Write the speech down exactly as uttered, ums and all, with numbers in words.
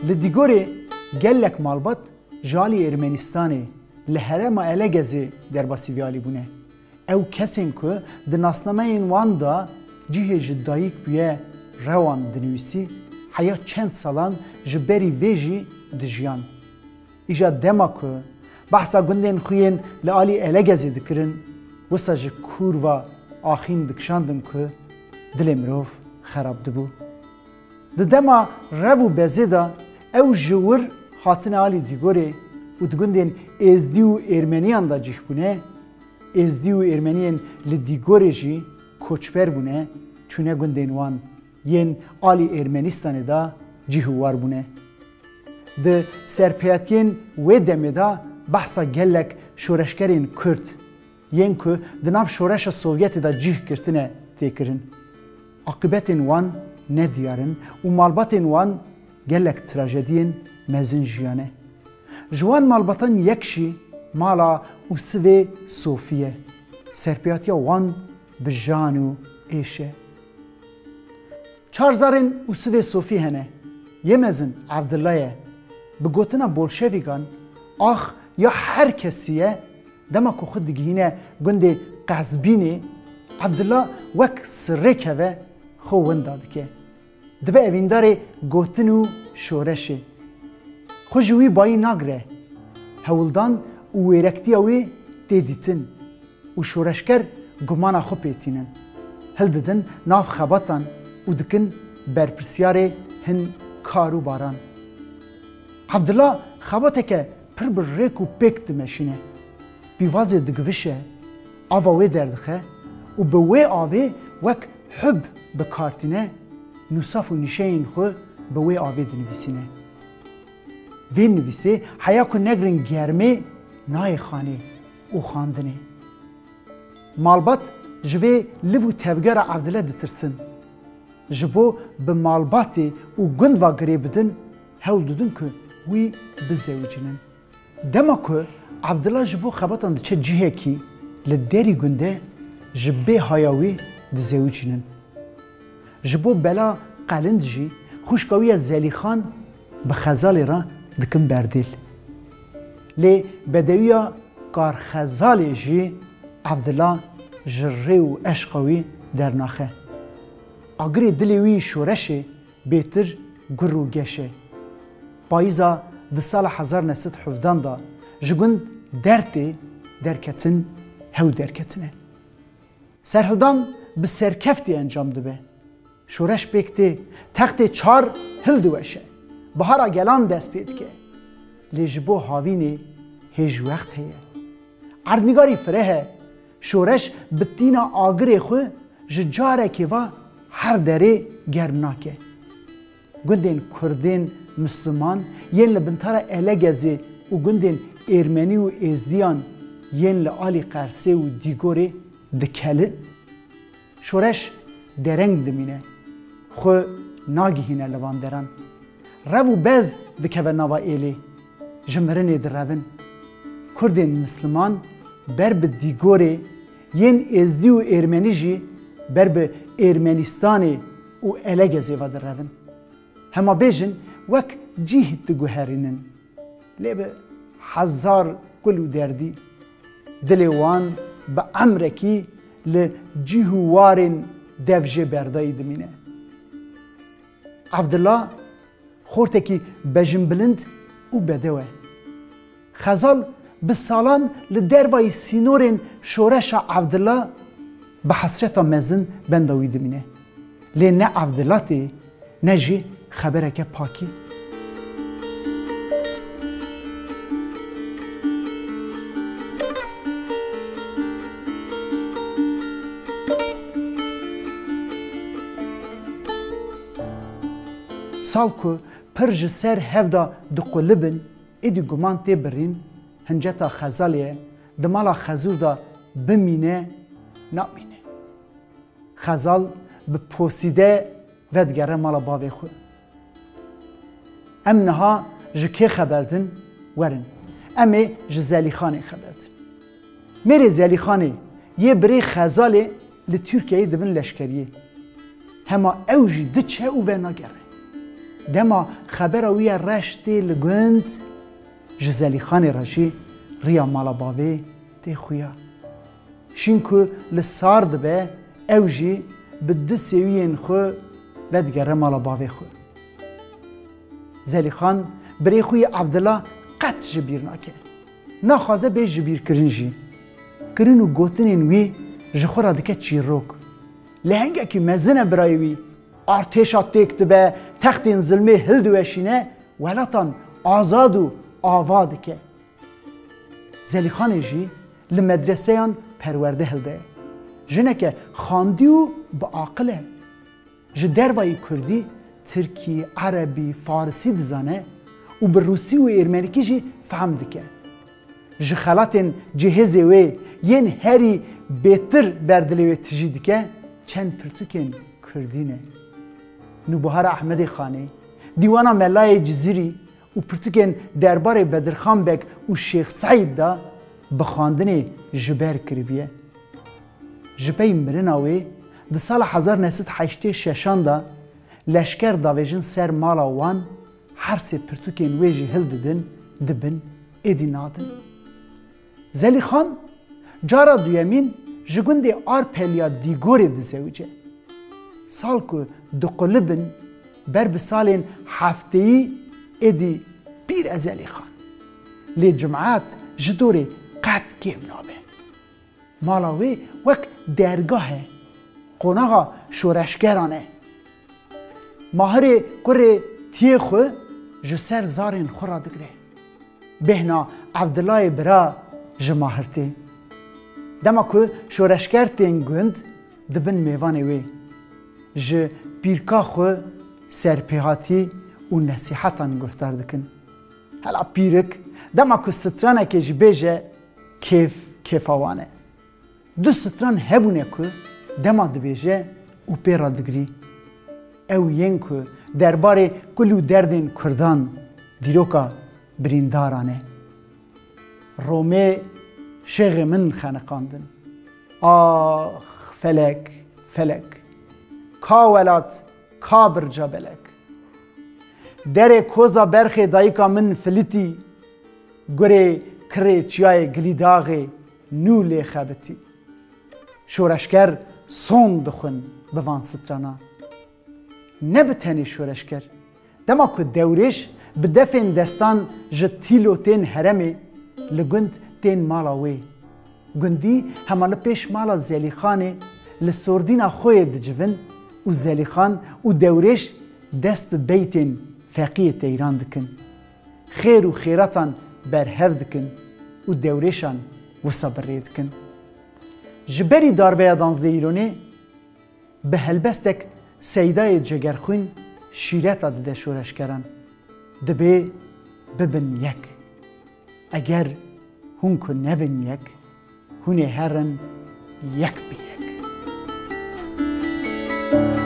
لدیگوری گلک مالبات جالی ارمنستانی لحرم الگزی در باسیویالی بونه. او کسین که در ناسنامه این وان دا جیه جدایک بیه روان دنویسی حیا چند سالان جبری ویجی دجیان. ایجا دما که بحثا گندین خوین لعالی الگزی دکرن وسا جه کور و آخین دکشاندم که دل مروف خراب دبو. ده دما رو بزیدا او جور خاطن آلی دیگوری و دگندین ازدی و ارمنیان دا جیخ بونه ازدی و ارمنیان لدیگوری جی کوچبر بونه چونه گندین وان ین آلی ارمنیستان دا جیهوار بونه. ده سرپیاتین و دمه دا بحثا گلک شورشگرین کرد ین که ده ناف شورش سوویت دا جیه کرتنه تکرن. عاقبتین وان ندیارن و مالباتین وان گلک تراژدین مزن جیانه. جوان مالباتان یکشی مالا و سوی صوفیه. سرپیاتیا وان بجانو ایشه. چارزارن و سوی صوفی هنه. یه مزن عبدالله بگوتنا بولشویگان آخ یا هر کسیه دما که خود دیگهینه گنده قزبینی عبدالله وک سرکه و خوون داد که دبه اویندار گوتن و شورشه خوشوی بایی ناگره هولدان و ویرکتی اوی دیدیتن و شورشگر گمان خو پیتینن هل ددن ناف خباتان و دکن برپرسیار هن کارو باران عبدالله خباته که پر بر ریک و پیک دمشینه بیوازه دگوشه آوا وی دردخه و به وی آوه وک حب بکارتینه نوصاف و نیشه این خو به وی آوه دنویسینه وی نویسه حیا که نگرن گرمه نای خانه و خاندنه مالبات جوی لیو تفگر عبدالله دترسن جبو به مالباتی و گند و گریبدن هول دودن که وی بزوجنن دما که عبدالله جبو خباتان ده چه جیه کی لدری گنده جبه هایاوی بزوجنن جبو بلا قلند جی خوشکاوی زلی خان به خزال را دکن بردیل لی بدویا کار خزال جی عبدالله جره و عشقاوی در ناخه اگری دلیوی شورشه بیتر گرو گشه پاییزا ده سال هزار و نهصد و هفده دا جگوند درته درکتن هاو درکتنه سرهلدان به سرکفتی انجام دبه شورش بکته تخت چار هل دوشه بهارا گلان دست پید که لیجبو هاوینی هیج وقت هیه عردنگاری فره شورش بتینا آگره خو ججاره که و هر دره گرم ناکه گندین کردین مسلمان ین لبنتار الگزی و گندین ارمنی و ازدیان ین لآلی قرسه و دیگوری دکلن شورش درنگ دمینه خو ناگهینه لوان درن رو بز دکوه نوا ایلی جمرنه در روین کردین مسلمان بر به دیگوری ین ازدی و ارمنی جی بر به ارمنستانی و الگزی و در روین هما بیجن وک جیه دگوهرینن لیبه هزار گلو دردی دلوان به امرکی لجیهوارین دفجه بردایی دمینه عبدالله خورته کی بجن بلند و بدوه خزال به سالان لدروای سینورین شورش عبدالله به حسرت مزن بندوی دمینه لی نه عبدالله تی نه جی خبره که پاکی سال که پرج سر هفدا دقلبن ایدی گمان تی برین هنجتا خزالیه دمالا خزور دا بمینه نامینه خزال به پوسیده ودگره مالا باوی خود ام نها جکی خبردن ورن امی جزالی خانه خبردن میری زالی خانه یه بری خزاله لترکیه دبن لشکریه هما اوجی دچه او و نگره دما خبر وی رشتی لگند جزلی خان رشی ریا مالا باوی تی خویا شین که لسارد به اوجی به دو سویین خو بدگره مالا باوی خو زلی خان بری خوی عبدالله قط جبیر ناکه نخوازه به جبیر کرنجی کرن و گوتنین وی جخورا دکه چیروک لهنگه که مزنه برای وی ارتشا تکت به تختین ظلمه هلدو وشینه ولاتان آزاد و آواد که زلی خان جی لمدرسه آن پرورده هلده جنه که خاندی و با عاقله جه دروای کردی ترکی، عربی، فارسی دزانه و به روسی و ارمنیکی جی فهم دکه جه خلاتین جهزه وی ین هری بهتر بردلی تجی دکه چند پرتوکین کردینه نوبهار احمد خانی دیوانا ملای جزیری و پرتوکین درباره بدرخان بک و شیخ سعید دا بخاندن جبر کریبیه جبه مرناوی ده سال هزار نهصد و هشتاد و شش دا لشکر داویجن سر مالا وان هر سه پرتوکین ویجی هل ددن دبن ایدی نادن زلی خان جارا دویمین جگوند آر پلیا دیگوری دزوجه سال که دو قلبن بر بسالین هفتهی ایدی بیر از زلی خان لی جمعات جدوری قد کم نابه مالاوی وک درگاه قناغا شورشگرانه ماهر کره تیخو جسر زارین خورا دگره بهنا عبدالله برا جماهرتی دما که شورشگر تین گوند دبن میوانه وی ج پیرکا خو سرپیهاتی و نصیحتان گفتار دکن هلا پیرک دما که سترانه که جبیجه کیف کیفاوانه دو ستران هبونه که دما دبیجه و پیرا دگری او ین که درباره کلو دردین کردان دیروکا بریندارانه رومه شیخ من خانقاندن آخ فلک فلک کا ولات کا برجا بلک در کوزا برخ دایکا من فلیتی گره کره چیای گلیداغی نوله خبتی شورشگر سون دخون بوان سترانا نبتنی شورشگر دما که دورش به دفن دستان جتیلو تین هرمی لگند تین مالا وی گندی همان پیش مالا زلی خانه لسوردینا خوی دجون و زلی خان و دورش دست بیتین فقیه ایران دکن خیر و خیراتان برهف دکن و دورشان و صبری دکن جبری داربه دانزده ایرانی به هلبستک سیدای جگرخون شیرت داده شورش کرن دبی ببن یک اگر هون که نبن یک هونه هرن یک بی یک